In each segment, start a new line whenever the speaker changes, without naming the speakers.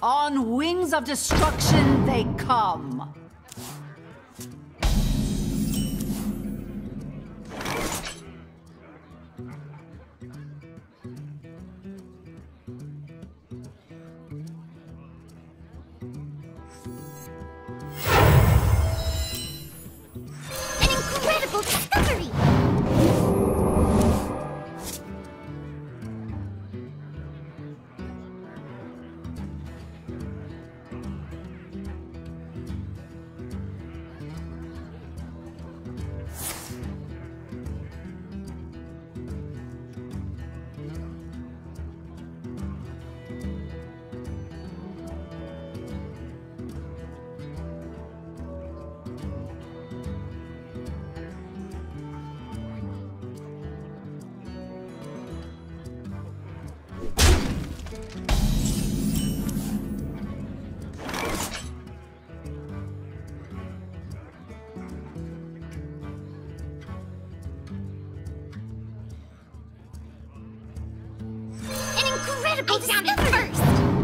On wings of destruction they come.
An incredible discovery! Incredible! I found it first!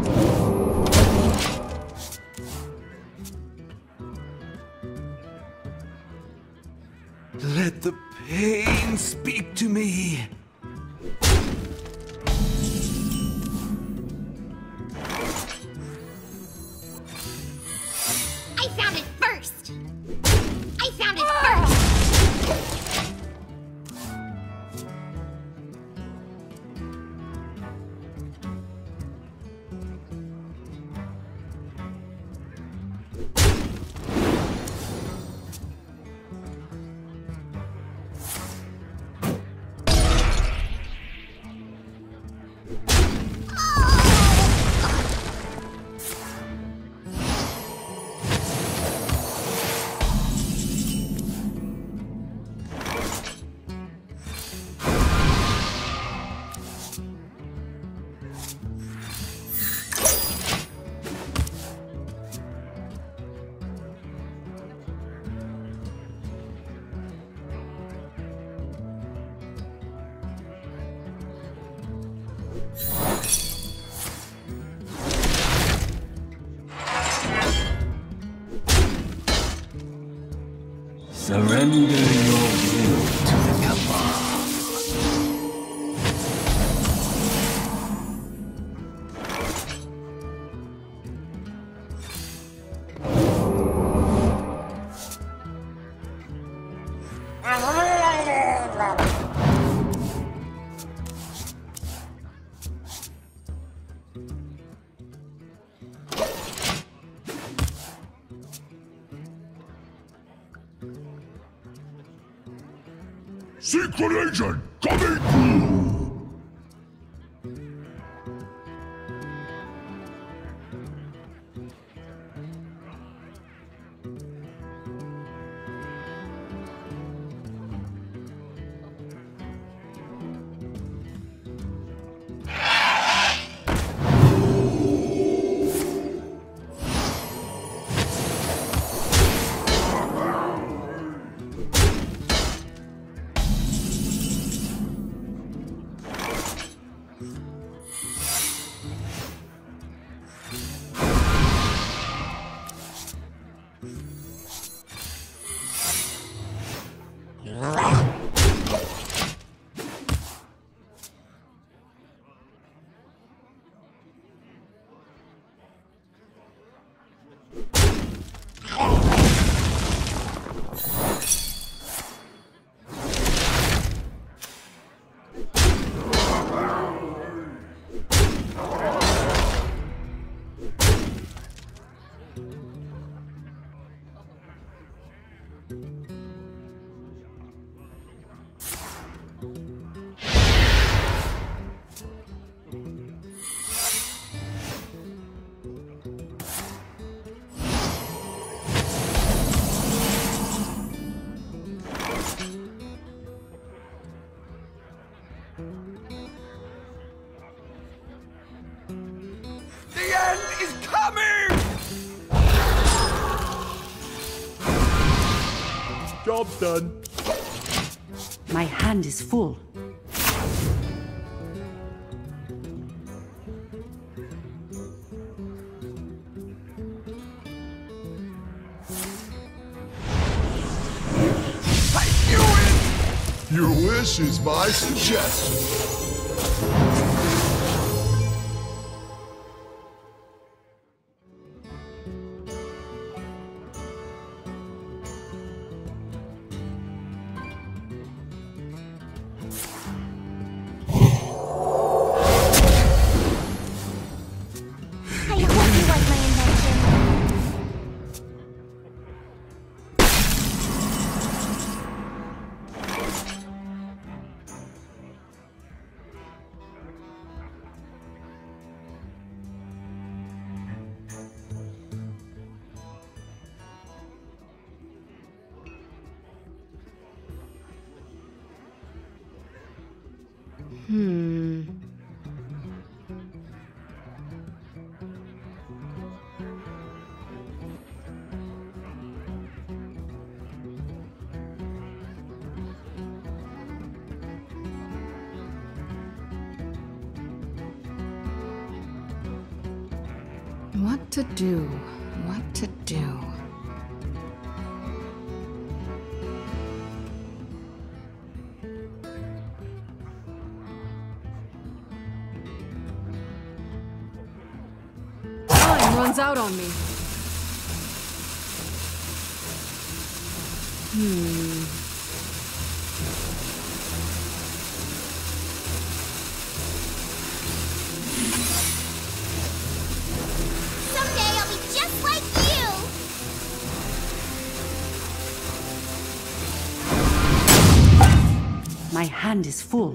Let the pain speak to me.
I found it first! I found it first!
Surrender your will to the cabal.
Secret agent coming through!
The end is coming!
Job done.
My hand is full.
Your wish is my suggestion.
What to do? What to do? Time runs out on me.
Someday I'll be just like you!
My hand is full.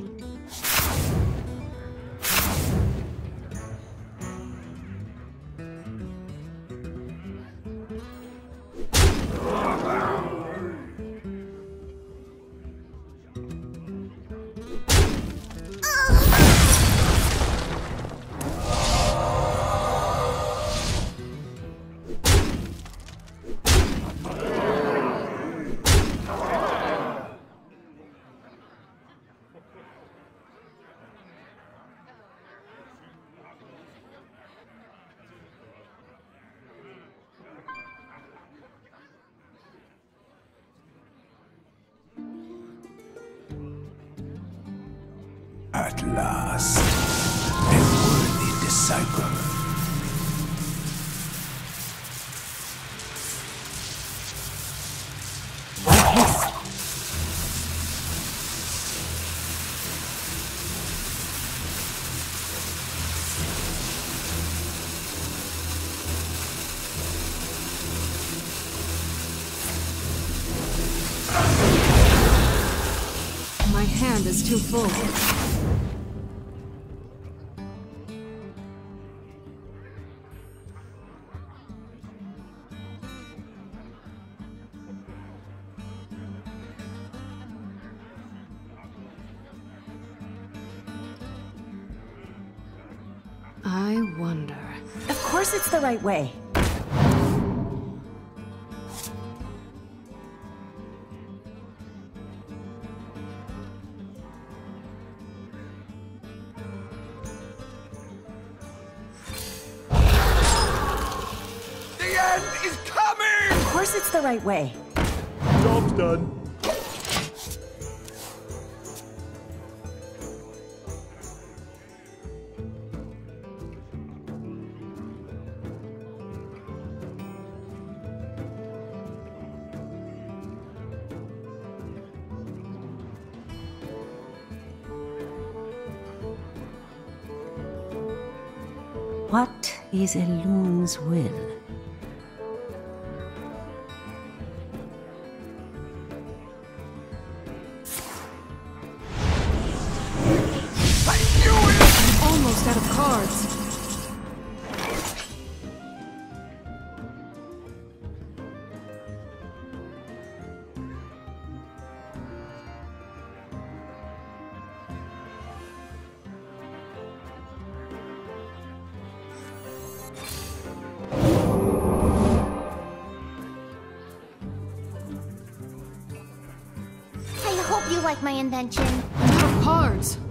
At last, a worthy disciple.
My hand is too full. I wonder.
Of course it's the right way.
The end is coming!
Of course it's the right way.
Job's done.
What is a loon's will?
Almost out of cards.
I hope you like my invention.
I'm out of cards.